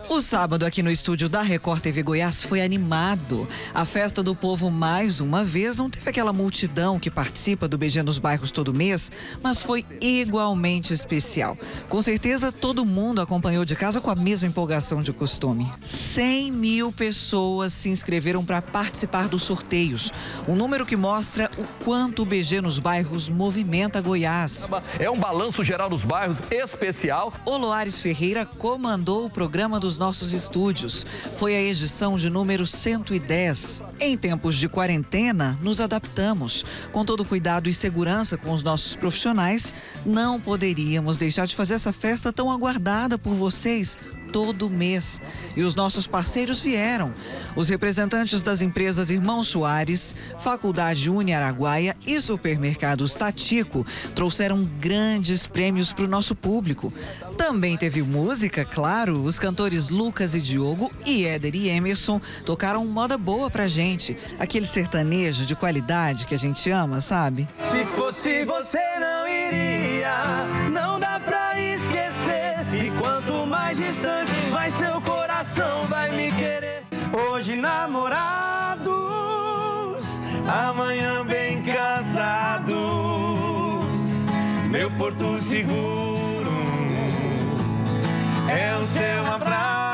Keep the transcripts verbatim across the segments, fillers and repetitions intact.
O sábado aqui no estúdio da Record T V Goiás foi animado. A Festa do Povo, mais uma vez, não teve aquela multidão que participa do B G nos bairros todo mês, mas foi igualmente especial. Com certeza todo mundo acompanhou de casa com a mesma empolgação de costume. cem mil pessoas se inscreveram para participar dos sorteios. Um número que mostra o quanto o B G nos bairros movimenta Goiás. É um balanço geral dos bairros especial. Oloares Ferreira comandou o programa dos nossos estúdios. Foi a edição de número cento e dez. Em tempos de quarentena, nos adaptamos. Com todo cuidado e segurança com os nossos profissionais, não poderíamos deixar de fazer essa festa tão aguardada por vocês todo mês. E os nossos parceiros vieram. Os representantes das empresas Irmão Soares, Faculdade Uni Araguaia e Supermercados Tatico trouxeram grandes prêmios para o nosso público. Também teve música, claro. Os cantores Lucas e Diogo e Éder e Emerson tocaram moda boa pra gente. Aquele sertanejo de qualidade que a gente ama, sabe? Se fosse você não iria, não dá pra esquecer. E quanto mais distante, mais seu coração vai me querer. Hoje namorados, amanhã bem casados. Meu porto seguro é o seu abraço.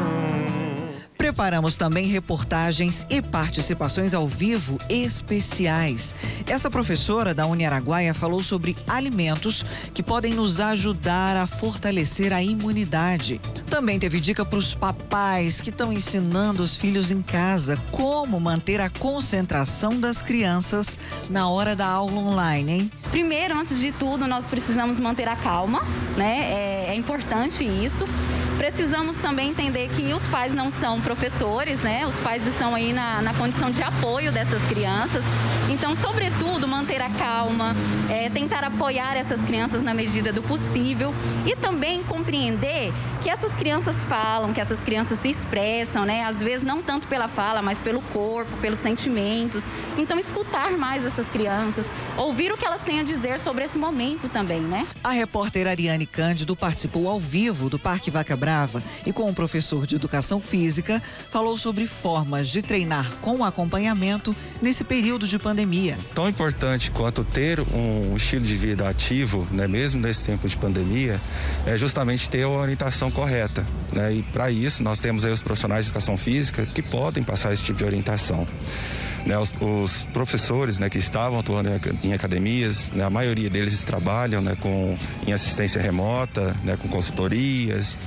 Preparamos também reportagens e participações ao vivo especiais. Essa professora da Uni Araguaia falou sobre alimentos que podem nos ajudar a fortalecer a imunidade. Também teve dica para os papais que estão ensinando os filhos em casa como manter a concentração das crianças na hora da aula online, hein? Primeiro, antes de tudo, nós precisamos manter a calma, né? É, é importante isso. Precisamos também entender que os pais não são professores, né? Os pais estão aí na, na condição de apoio dessas crianças. Então, sobretudo, manter a calma, é, tentar apoiar essas crianças na medida do possível e também compreender que essas crianças falam, que essas crianças se expressam, né? Às vezes não tanto pela fala, mas pelo corpo, pelos sentimentos. Então, escutar mais essas crianças, ouvir o que elas têm a dizer sobre esse momento também, né? A repórter Ariane Cândido participou ao vivo do Parque Vaca Brava e com o professor de Educação Física falou sobre formas de treinar com acompanhamento nesse período de pandemia. Tão importante quanto ter um estilo de vida ativo, né, mesmo nesse tempo de pandemia, é justamente ter a orientação correta, né? E para isso nós temos aí os profissionais de Educação Física que podem passar esse tipo de orientação. Né, os, os professores, né, que estavam atuando em, em academias, né, a maioria deles trabalham, né, com, em assistência remota, né, com consultorias,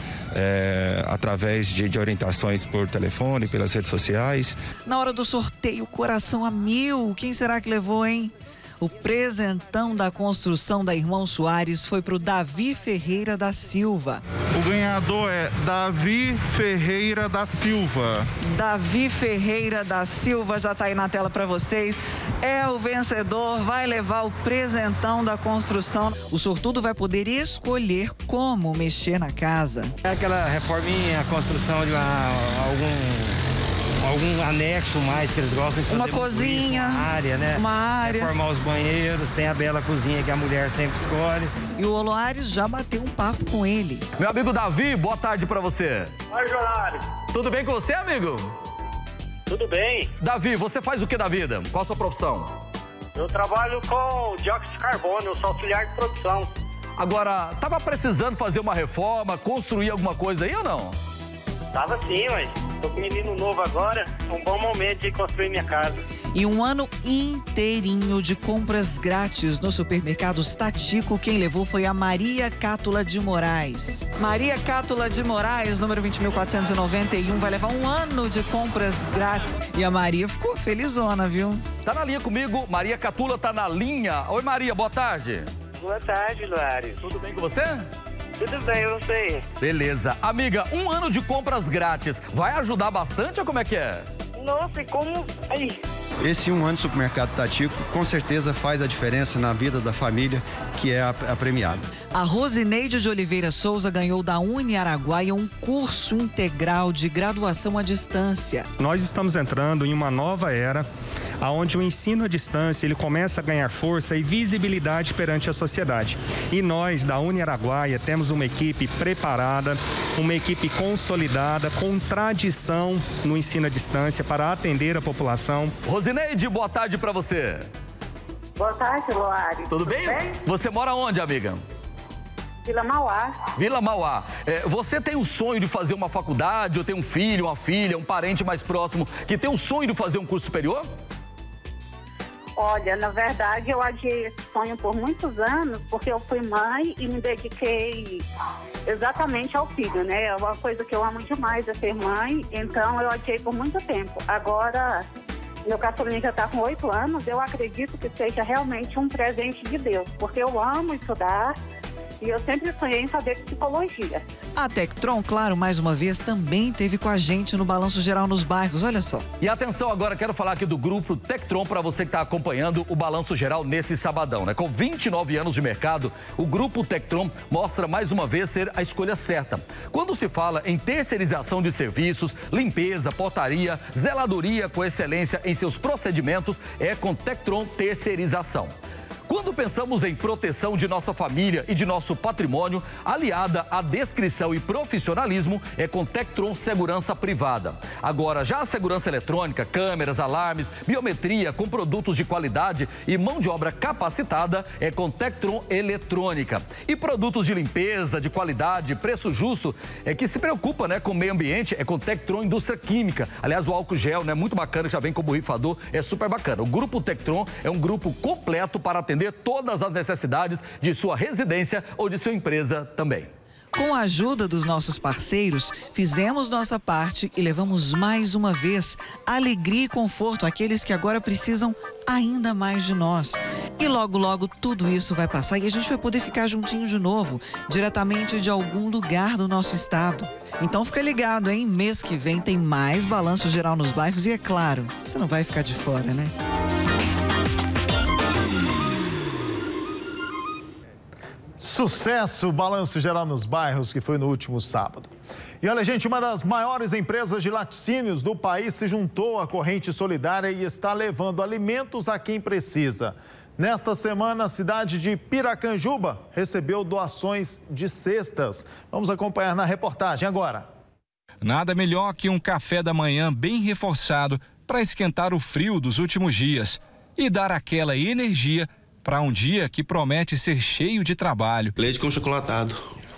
é, através de, de orientações por telefone, pelas redes sociais. Na hora do sorteio, coração a mil, quem será que levou, hein? O presentão da construção da Irmão Soares foi para o Davi Ferreira da Silva. O ganhador é Davi Ferreira da Silva. Davi Ferreira da Silva já está aí na tela para vocês. É o vencedor, vai levar o presentão da construção. O sortudo vai poder escolher como mexer na casa. É aquela reforminha, a construção de uma, algum... algum anexo mais que eles gostam de fazer. Uma cozinha, isso, uma área, né? Uma área. Reformar os banheiros, tem a bela cozinha que a mulher sempre escolhe. E o Oloares já bateu um papo com ele. Meu amigo Davi, boa tarde pra você. Oi, Oloares. Tudo bem com você, amigo? Tudo bem. Davi, você faz o que da vida? Qual a sua profissão? Eu trabalho com dióxido de carbono, eu sou auxiliar de produção. Agora, tava precisando fazer uma reforma, construir alguma coisa aí ou não? Tava sim, mas tô com um menino novo agora, é um bom momento de construir minha casa. E um ano inteirinho de compras grátis no Supermercados Tatico. Quem levou foi a Maria Cátula de Moraes. Maria Cátula de Moraes, número vinte mil quatrocentos e noventa e um, vai levar um ano de compras grátis. E a Maria ficou felizona, viu? Tá na linha comigo, Maria Cátula tá na linha. Oi, Maria, boa tarde. Boa tarde, Luares. Tudo bem com você? Tudo bem, eu sei. Beleza. Amiga, um ano de compras grátis vai ajudar bastante ou como é que é? Nossa, e como... Ai. Esse um ano de Supermercado Tatico com certeza faz a diferença na vida da família que é a, a premiada. A Rosineide de Oliveira Souza ganhou da Uniaraguaia um curso integral de graduação à distância. Nós estamos entrando em uma nova era, onde o ensino à distância ele começa a ganhar força e visibilidade perante a sociedade. E nós, da Uniaraguaia, temos uma equipe preparada, uma equipe consolidada, com tradição no ensino à distância para atender a população. Rosineide, boa tarde para você. Boa tarde, Loari. Tudo, Tudo bem? bem? Você mora onde, amiga? Vila Mauá. Vila Mauá. É, você tem o sonho de fazer uma faculdade, ou tem um filho, uma filha, um parente mais próximo que tem o sonho de fazer um curso superior? Olha, na verdade, eu adiei esse sonho por muitos anos, porque eu fui mãe e me dediquei exatamente ao filho, né? É uma coisa que eu amo demais, é ser mãe, então eu adiei por muito tempo. Agora, meu caçulinho já está com oito anos, eu acredito que seja realmente um presente de Deus, porque eu amo estudar. E eu sempre sonhei em saber psicologia. A Tectron, claro, mais uma vez, também teve com a gente no Balanço Geral nos Bairros, olha só. E atenção agora, quero falar aqui do grupo Tectron para você que está acompanhando o Balanço Geral nesse sabadão, né? Com vinte e nove anos de mercado, o grupo Tectron mostra mais uma vez ser a escolha certa. Quando se fala em terceirização de serviços, limpeza, portaria, zeladoria com excelência em seus procedimentos, é com Tectron Terceirização. Quando pensamos em proteção de nossa família e de nosso patrimônio, aliada à descrição e profissionalismo, é com Tectron Segurança Privada. Agora, já a segurança eletrônica, câmeras, alarmes, biometria com produtos de qualidade e mão de obra capacitada, é com Tectron Eletrônica. E produtos de limpeza, de qualidade, preço justo, é que se preocupa, né, com o meio ambiente, é com Tectron Indústria Química. Aliás, o álcool gel, né, muito bacana, que já vem como borrifador, é super bacana. O grupo Tectron é um grupo completo para atender todas as necessidades de sua residência ou de sua empresa também. Com a ajuda dos nossos parceiros, fizemos nossa parte e levamos mais uma vez alegria e conforto àqueles que agora precisam ainda mais de nós. E logo, logo tudo isso vai passar e a gente vai poder ficar juntinho de novo, diretamente de algum lugar do nosso estado. Então fica ligado, hein? Mês que vem tem mais Balanço Geral nos Bairros e é claro, você não vai ficar de fora, né? Sucesso, Balanço Geral nos Bairros, que foi no último sábado. E olha, gente, uma das maiores empresas de laticínios do país se juntou à corrente solidária e está levando alimentos a quem precisa. Nesta semana, a cidade de Piracanjuba recebeu doações de cestas. Vamos acompanhar na reportagem agora. Nada melhor que um café da manhã bem reforçado para esquentar o frio dos últimos dias e dar aquela energia para um dia que promete ser cheio de trabalho. Leite com chocolatado,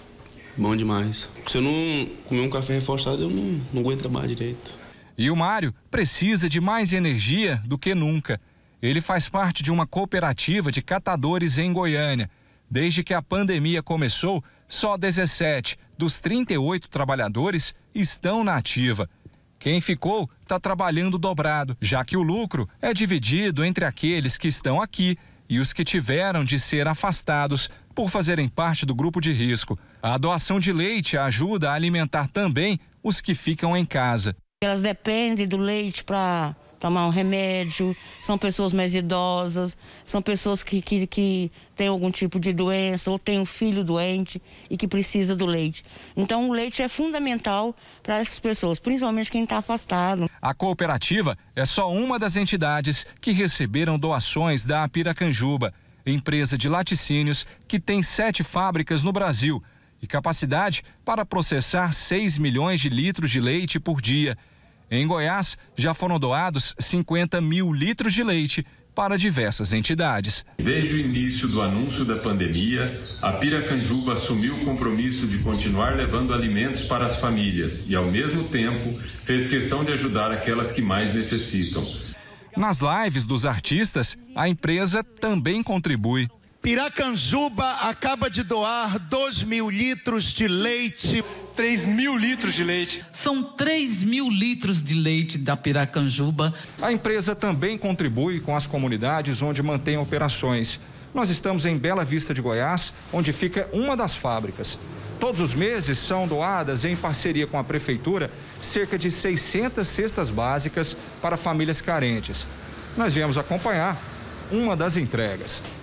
bom demais. Se eu não comer um café reforçado, eu não, não aguento trabalhar direito. E o Mário precisa de mais energia do que nunca. Ele faz parte de uma cooperativa de catadores em Goiânia. Desde que a pandemia começou, só dezessete dos trinta e oito trabalhadores estão na ativa. Quem ficou está trabalhando dobrado, já que o lucro é dividido entre aqueles que estão aqui e os que tiveram de ser afastados por fazerem parte do grupo de risco. A doação de leite ajuda a alimentar também os que ficam em casa. Elas dependem do leite para tomar um remédio, são pessoas mais idosas, são pessoas que, que, que têm algum tipo de doença ou têm um filho doente e que precisa do leite. Então o leite é fundamental para essas pessoas, principalmente quem está afastado. A cooperativa é só uma das entidades que receberam doações da Piracanjuba, empresa de laticínios que tem sete fábricas no Brasil e capacidade para processar seis milhões de litros de leite por dia. Em Goiás, já foram doados cinquenta mil litros de leite para diversas entidades. Desde o início do anúncio da pandemia, a Piracanjuba assumiu o compromisso de continuar levando alimentos para as famílias e, ao mesmo tempo, fez questão de ajudar aquelas que mais necessitam. Nas lives dos artistas, a empresa também contribui. Piracanjuba acaba de doar dois mil litros de leite. três mil litros de leite. São três mil litros de leite da Piracanjuba. A empresa também contribui com as comunidades onde mantém operações. Nós estamos em Bela Vista de Goiás, onde fica uma das fábricas. Todos os meses são doadas, em parceria com a prefeitura, cerca de seiscentas cestas básicas para famílias carentes. Nós viemos acompanhar uma das entregas.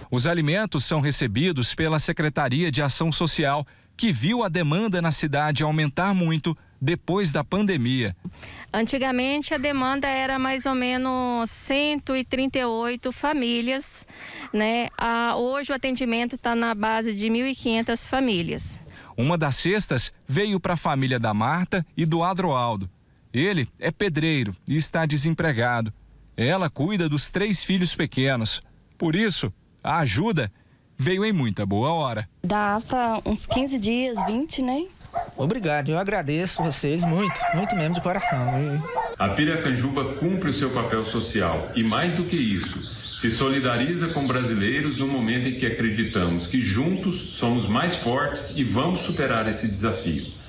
Os alimentos são recebidos pela Secretaria de Ação Social, que viu a demanda na cidade aumentar muito depois da pandemia. Antigamente a demanda era mais ou menos cento e trinta e oito famílias, né? Ah, hoje o atendimento está na base de mil e quinhentas famílias. Uma das cestas veio para a família da Marta e do Adroaldo. Ele é pedreiro e está desempregado. Ela cuida dos três filhos pequenos. Por isso, a ajuda veio em muita boa hora. Dá para uns quinze dias, vinte, né? Obrigado, eu agradeço vocês muito, muito mesmo de coração. A Piracanjuba cumpre o seu papel social e, mais do que isso, se solidariza com brasileiros no momento em que acreditamos que juntos somos mais fortes e vamos superar esse desafio.